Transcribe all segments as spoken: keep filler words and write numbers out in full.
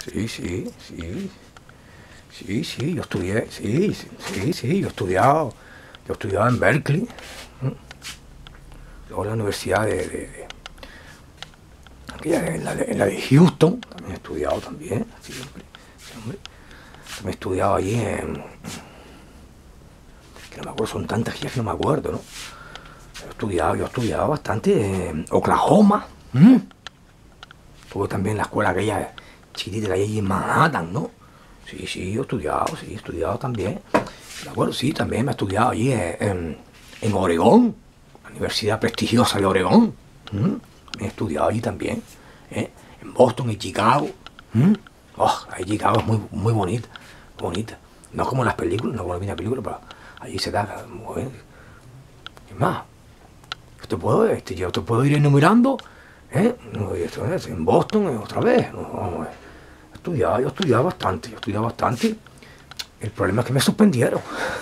Sí, sí, sí. Sí, sí, yo estudié, sí, sí, sí, sí, yo he estudiado, yo he estudiado en Berkeley, luego en la Universidad de, de, de aquella, en, la, en la de Houston, también he estudiado también, siempre, siempre. También he estudiado allí en, que no me acuerdo, son tantas que ya que no me acuerdo, ¿no? He estudiado, yo he estudiado bastante en Oklahoma, ¿m? Tuve también la escuela aquella chiquitita que hay allí en Manhattan, ¿no? Sí, sí, yo he estudiado, sí, he estudiado también. De acuerdo, sí, también me he estudiado allí en, en, en Oregón, la universidad prestigiosa de Oregón. ¿Mm? Me he estudiado allí también, ¿eh? En Boston y Chicago. ¿Mm? Oh, ahí Chicago es muy, muy bonita, bonita. No como en las películas, no como en las películas, pero allí se da muy bien. Es más, yo te puedo, este, yo te puedo ir enumerando, ¿eh? En Boston otra vez. No, no, he estudiado, yo he estudiado bastante, yo he estudiado bastante. El problema es que me suspendieron.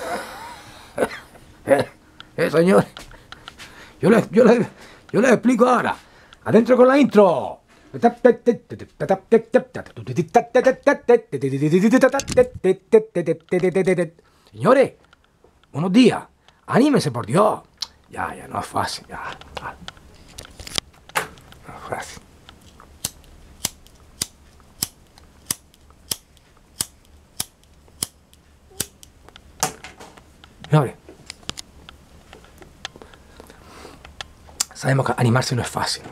eh, eh, señor. Yo les, yo, les, yo les explico ahora. Adentro con la intro. Señores, buenos días. Anímense, por Dios. Ya, ya, no es fácil. Ya, ya. No es fácil. Señores, sabemos que animarse no es fácil.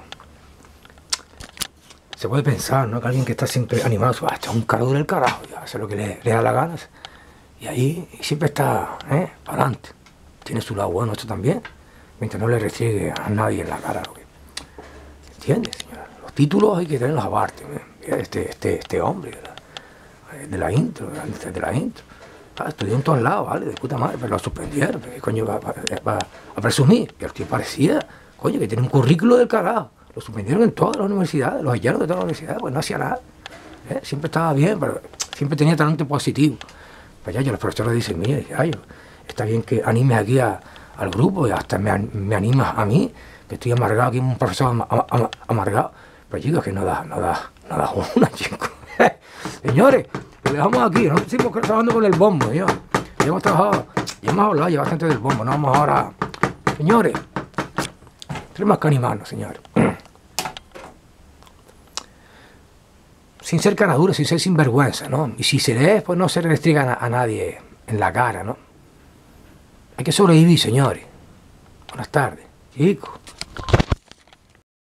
Se puede pensar, ¿no? Que alguien que está siempre animado, va a echar un cargo del carajo, ya hace lo que le, le da la gana. Y ahí y siempre está, ¿eh? Para adelante. Tiene su lado bueno esto también, mientras no le restriegue a nadie en la cara. ¿Entiendes, señor? Los títulos hay que tenerlos aparte. ¿eh? Este, este, este hombre de la, de la intro, de la intro. Ah, estudió en todos lados, ¿vale? De puta madre, pero lo suspendieron. ¿Qué coño va, va, va a presumir? Que el tío parecía, coño, que tiene un currículo del carajo. Lo suspendieron en todas las universidades, los hallaron de todas las universidades, pues no hacía nada. ¿eh? Siempre estaba bien, pero siempre tenía talento positivo. Pues ya, yo los profesores dicen, mire, ya, yo, está bien que animes aquí a, al grupo y hasta me, me animas a mí, que estoy amargado, aquí un profesor am, am, am, amargado. Pero chicos, que no da, no da, no da una, chicos. Señores, que le dejamos aquí, no seguimos trabajando con el bombo, yo. Ya hemos trabajado, ya hemos hablado ya bastante del bombo, no vamos ahora. Señores, tenemos que animarnos, señores. Sin ser canaduros, sin ser sinvergüenza, ¿no? Y si se le es, pues no se le restrigan a, a nadie en la cara, ¿no? Hay que sobrevivir, señores. Buenas tardes, chicos.